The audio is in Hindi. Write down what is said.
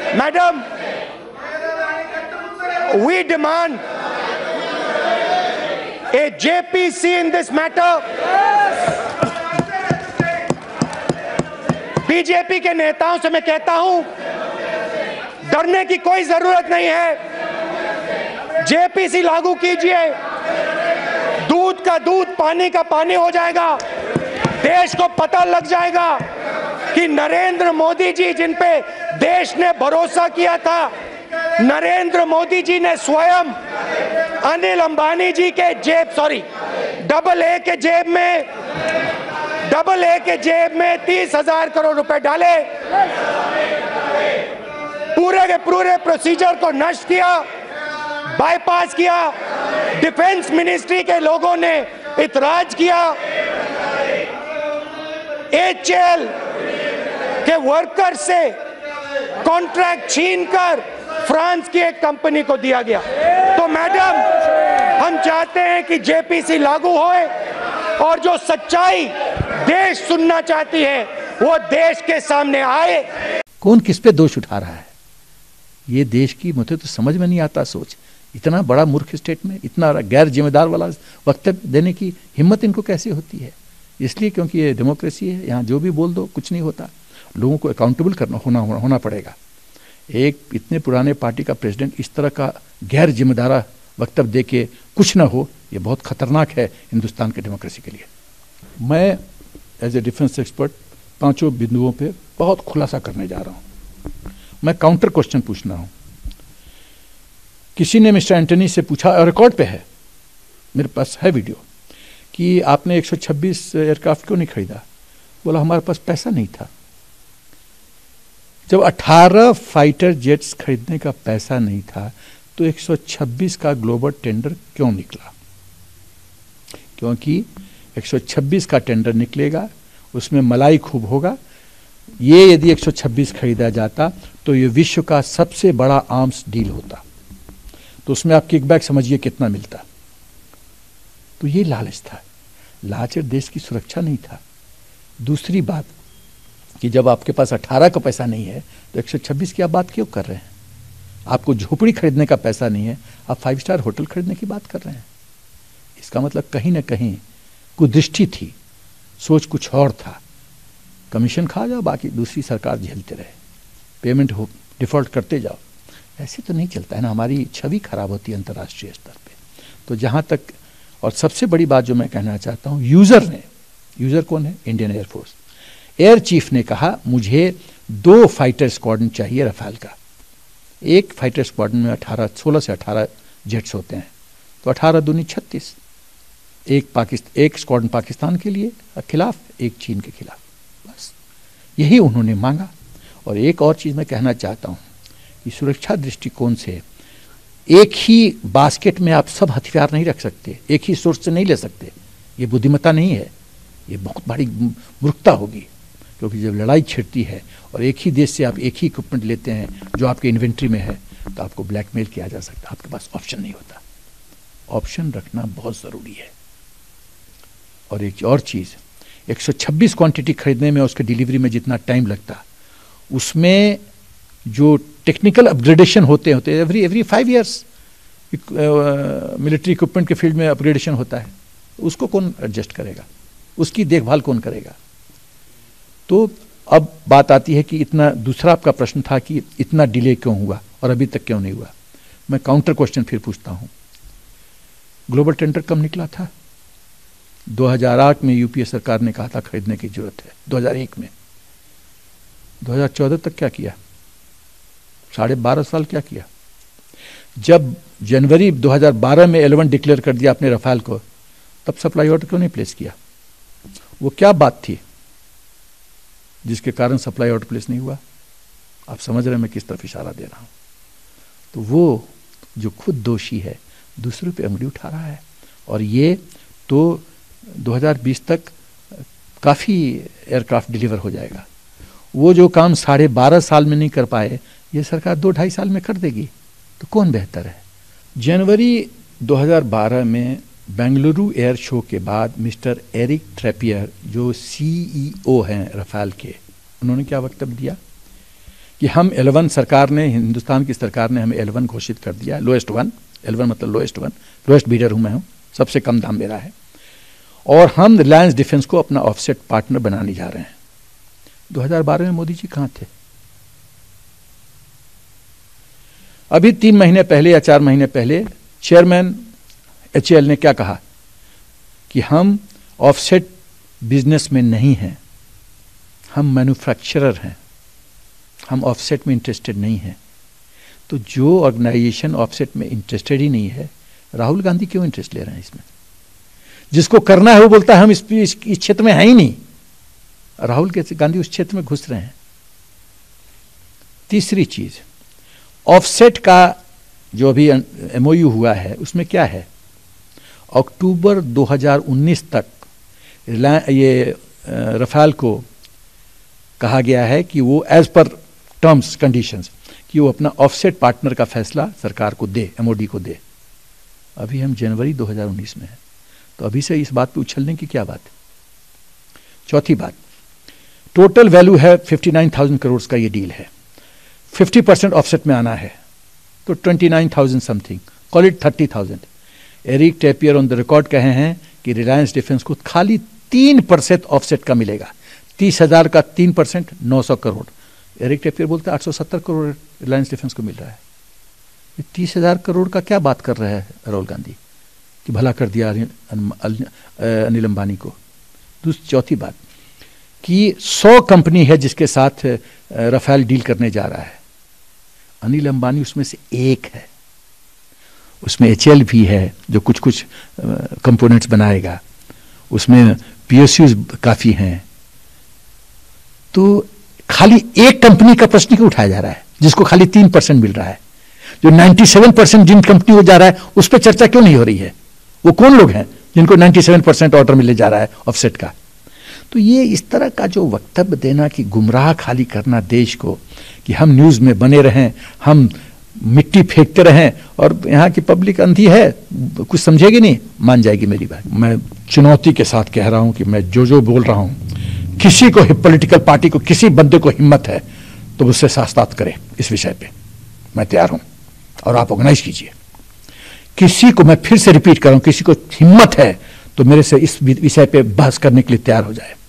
Madam, we demand a JPC in this matter. BJP के नेताओं से मैं कहता हूं, डरने की कोई जरूरत नहीं है। जेपीसी लागू कीजिए, दूध का दूध, पानी का पानी हो जाएगा। देश को पता लग जाएगा कि नरेंद्र मोदी जी, जिन पे देश ने भरोसा किया था, नरेंद्र मोदी जी ने स्वयं अनिल अंबानी जी के डबल ए के जेब में 30,000 करोड़ रुपए डाले, पूरे के पूरे प्रोसीजर को नष्ट किया, बाईपास किया। डिफेंस मिनिस्ट्री के लोगों ने इतराज किया। एचएएल के वर्कर से कॉन्ट्रैक्ट छीनकर फ्रांस की एक कंपनी को दिया गया। तो मैडम, हम चाहते हैं कि जेपीसी लागू होए और जो सच्चाई देश सुनना चाहती है वो देश के सामने आए। कौन किस पे दोष उठा रहा है, ये देश की मुझे तो समझ में नहीं आता सोच। इतना बड़ा मूर्ख स्टेट में इतना गैर जिम्मेदार वाला वक्तव्य देने की हिम्मत इनको कैसे होती है? इसलिए क्योंकि ये डेमोक्रेसी है, यहाँ जो भी बोल दो कुछ नहीं होता। लोगों को अकाउंटेबल होना पड़ेगा। एक इतने पुराने पार्टी का प्रेसिडेंट इस तरह का गैर जिम्मेदार वक्तव्य दे के कुछ ना हो, ये बहुत खतरनाक है हिंदुस्तान के डेमोक्रेसी के लिए। मैं एज ए डिफेंस एक्सपर्ट 5 बिंदुओं पे बहुत खुलासा करने जा रहा हूँ। मैं काउंटर क्वेश्चन पूछना हूँ। किसी ने मिस्टर एंटनी से पूछा, और रिकॉर्ड पे है, मेरे पास है वीडियो, कि आपने 126 एयरक्राफ्ट क्यों नहीं खरीदा? बोला हमारे पास पैसा नहीं था। जब 18 फाइटर जेट्स खरीदने का पैसा नहीं था तो 126 का ग्लोबल टेंडर क्यों निकला? क्योंकि 126 का टेंडर निकलेगा, उसमें मलाई खूब होगा। ये यदि 126 खरीदा जाता तो ये विश्व का सबसे बड़ा आर्म्स डील होता, तो उसमें आप किकबैक समझिए कितना मिलता। तो ये लालच था, लालच देश की सुरक्षा नहीं था। दूसरी बात कि जब आपके पास 18 का पैसा नहीं है तो 126 की आप बात क्यों कर रहे हैं? आपको झोपड़ी खरीदने का पैसा नहीं है, आप 5 स्टार होटल खरीदने की बात कर रहे हैं। इसका मतलब कहीं ना कहीं कुदृष्टि थी, सोच कुछ और था। कमीशन खा जाओ, बाकी दूसरी सरकार झेलते रहे, पेमेंट हो डिफॉल्ट करते जाओ। ऐसे तो नहीं चलता है ना, हमारी छवि खराब होती है अंतर्राष्ट्रीय स्तर पे। तो जहाँ तक, और सबसे बड़ी बात जो मैं कहना चाहता हूँ, यूजर कौन है? Indian air force. एयर चीफ ने कहा मुझे 2 फाइटर स्क्वाड्रन चाहिए रफाल का। एक फाइटर स्क्वाड्रन में 16 से 18 जेट्स होते हैं, तो 18 दूनी 36। एक स्क्वाड्रन पाकिस्तान के लिए खिलाफ, एक चीन के खिलाफ, बस यही उन्होंने मांगा। और एक और चीज़ मैं कहना चाहता हूँ कि सुरक्षा दृष्टिकोण से एक ही बास्केट में आप सब हथियार नहीं रख सकते, एक ही सोर्स से नहीं ले सकते। ये बुद्धिमत्ता नहीं है, ये बहुत बड़ी मूर्खता होगी। क्योंकि जब लड़ाई छिड़ती है और एक ही देश से आप एक ही इक्विपमेंट लेते हैं जो आपके इन्वेंट्री में है, तो आपको ब्लैकमेल किया जा सकता है, आपके पास ऑप्शन नहीं होता। ऑप्शन रखना बहुत ज़रूरी है। और एक और चीज़, 126 क्वांटिटी खरीदने में, उसके डिलीवरी में जितना टाइम लगता, उसमें जो टेक्निकल अपग्रेडेशन होते हैं एवरी 5 ईयर्स मिलिट्री इक्विपमेंट के फील्ड में अपग्रेडेशन होता है, उसको कौन एडजस्ट करेगा? उसकी देखभाल कौन करेगा? तो अब बात आती है कि इतना, दूसरा आपका प्रश्न था कि इतना डिले क्यों हुआ और अभी तक क्यों नहीं हुआ। मैं काउंटर क्वेश्चन फिर पूछता हूं, ग्लोबल टेंडर कब निकला था? 2008 में यूपीए सरकार ने कहा था खरीदने की जरूरत है, 2001 में। 2014 तक क्या किया? 12.5 साल क्या किया? जब जनवरी 2012 में 11 डिक्लेयर कर दिया आपने रफाल को, तब सप्लाई ऑर्डर क्यों नहीं प्लेस किया? वो क्या बात थी जिसके कारण सप्लाई ऑर्डर प्लेस नहीं हुआ? आप समझ रहे हैं मैं किस तरफ इशारा दे रहा हूं। तो वो जो खुद दोषी है दूसरों पे उंगली उठा रहा है। और ये तो 2020 तक काफ़ी एयरक्राफ्ट डिलीवर हो जाएगा। वो जो काम 12.5 साल में नहीं कर पाए, ये सरकार 2-2.5 साल में कर देगी। तो कौन बेहतर है? जनवरी 2012 में बेंगलुरु एयर शो के बाद मिस्टर एरिक ट्रेपियर, जो CEO हैं रफाल के, उन्होंने क्या वक्तव्य दिया कि हम L1 सरकार ने, हिंदुस्तान की सरकार ने हमें L1 घोषित कर दिया, लोएस्ट वन, L1 मतलब लोएस्ट वन, लोएस्ट बीडर हूँ मैं हूँ, सबसे कम दाम मेरा है, और हम रिलायंस डिफेंस को अपना ऑफसेट पार्टनर बनाने जा रहे हैं। 2012 में मोदी जी कहाँ थे? अभी 3 महीने पहले या 4 महीने पहले चेयरमैन HAL ने क्या कहा कि हम ऑफसेट बिजनेस में नहीं हैं, हम मैन्युफैक्चरर हैं, हम ऑफसेट में इंटरेस्टेड नहीं हैं। तो जो ऑर्गेनाइजेशन ऑफसेट में इंटरेस्टेड ही नहीं है, राहुल गांधी क्यों इंटरेस्ट ले रहे हैं इसमें? जिसको करना है वो बोलता है हम इस क्षेत्र में है ही नहीं। राहुल गांधी उस क्षेत्र में घुस रहे हैं। तीसरी चीज, ऑफसेट का जो अभी MOU हुआ है उसमें क्या है, अक्टूबर 2019 तक ये राफेल को कहा गया है कि वो एज पर टर्म्स कंडीशंस कि वो अपना ऑफसेट पार्टनर का फैसला सरकार को दे, MOD को दे। अभी हम जनवरी 2019 में हैं, तो अभी से इस बात पे उछलने की क्या बात है? चौथी बात, टोटल वैल्यू है 59,000 करोड़ का ये डील है, 50% ऑफसेट में आना है तो 29,000 something, call it 30,000। Eric Trappier on the record कहे हैं कि रिलायंस डिफेंस को खाली 3% ऑफसेट का मिलेगा। 30,000 का 3% 900 करोड़। एरिक टेपियर बोलते हैं 870 करोड़ रिलायंस डिफेंस को मिल रहा है। ये 30,000 करोड़ का क्या बात कर रहे हैं राहुल गांधी कि भला कर दिया अनिल अंबानी को। चौथी बात कि 100 कंपनी है जिसके साथ राफेल डील करने जा रहा है, अनिल अंबानी उसमें से एक है। उसमें HAL भी है जो कुछ कुछ कंपोनेंट्स बनाएगा, उसमें PSUs काफी हैं। तो खाली एक कंपनी का प्रश्न क्यों उठाया जा रहा है जिसको खाली 3% मिल रहा है? जो 97% जिन कंपनी को जा रहा है उस पर चर्चा क्यों नहीं हो रही है? वो कौन लोग हैं जिनको 97% ऑर्डर मिले जा रहा है ऑफसेट का? तो ये इस तरह का जो वक्तव्य देना कि गुमराह खाली करना देश को, कि हम न्यूज में बने रहें, हम मिट्टी फेंकते रहें और यहाँ की पब्लिक अंधी है, कुछ समझेगी नहीं, मान जाएगी मेरी बात। मैं चुनौती के साथ कह रहा हूं कि मैं जो बोल रहा हूं, किसी को, पॉलिटिकल पार्टी को, किसी बंदे को हिम्मत है तो मुझसे साथ करे इस विषय पे, मैं तैयार हूं और आप ऑर्गेनाइज कीजिए। किसी को, मैं फिर से रिपीट कर रहा हूं, किसी को हिम्मत है तो मेरे से इस विषय पे बहस करने के लिए तैयार हो जाए।